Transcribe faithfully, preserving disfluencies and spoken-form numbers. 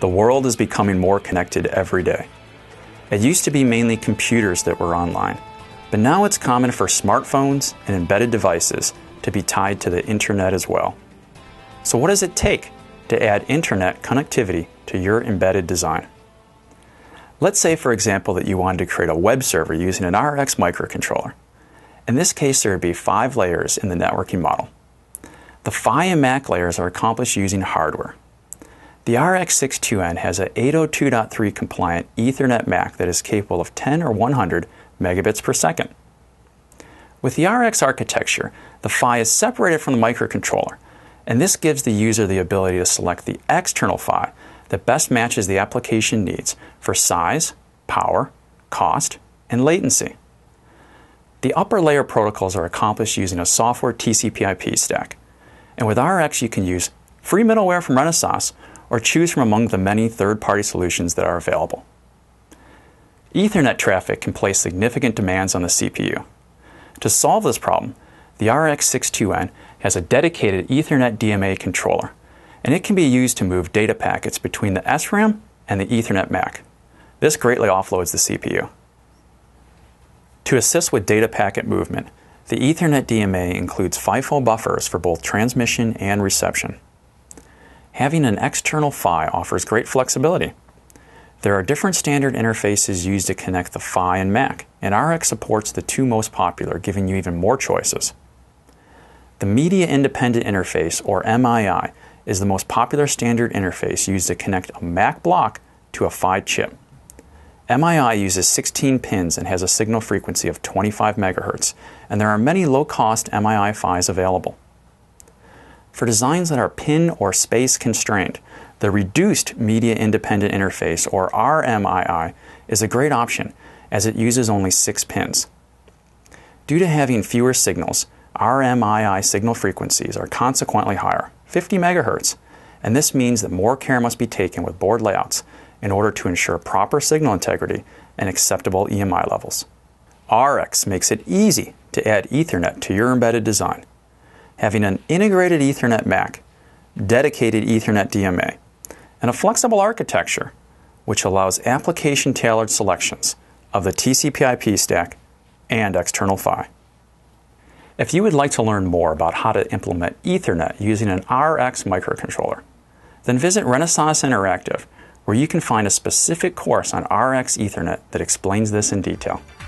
The world is becoming more connected every day. It used to be mainly computers that were online, but now it's common for smartphones and embedded devices to be tied to the internet as well. So what does it take to add internet connectivity to your embedded design? Let's say, for example, that you wanted to create a web server using an R X microcontroller. In this case, there would be five layers in the networking model. The P H Y and M A C layers are accomplished using hardware. The R X sixty-two N has an eight oh two dot three compliant Ethernet M A C that is capable of ten or one hundred megabits per second. With the R X architecture, the P H Y is separated from the microcontroller, and this gives the user the ability to select the external P H Y that best matches the application needs for size, power, cost, and latency. The upper layer protocols are accomplished using a software T C P I P stack, and with R X you can use free middleware from Renesas or choose from among the many third-party solutions that are available. Ethernet traffic can place significant demands on the C P U. To solve this problem, the R X sixty-two N has a dedicated Ethernet D M A controller, and it can be used to move data packets between the S RAM and the Ethernet M A C. This greatly offloads the C P U. To assist with data packet movement, the Ethernet D M A includes FIFO buffers for both transmission and reception. Having an external P H Y offers great flexibility. There are different standard interfaces used to connect the P H Y and M A C, and R X supports the two most popular, giving you even more choices. The Media Independent Interface, or M I I, is the most popular standard interface used to connect a M A C block to a P H Y chip. M I I uses sixteen pins and has a signal frequency of twenty-five megahertz, and there are many low-cost M I I P H Ys available. For designs that are pin or space constrained, the Reduced Media Independent Interface, or R M I I, is a great option as it uses only six pins. Due to having fewer signals, R M I I signal frequencies are consequently higher, fifty megahertz, and this means that more care must be taken with board layouts in order to ensure proper signal integrity and acceptable E M I levels. R X makes it easy to add Ethernet to your embedded design. Having an integrated Ethernet M A C, dedicated Ethernet D M A, and a flexible architecture which allows application-tailored selections of the T C P I P stack and external P H Y. If you would like to learn more about how to implement Ethernet using an R X microcontroller, then visit Renesas Interactive, where you can find a specific course on R X Ethernet that explains this in detail.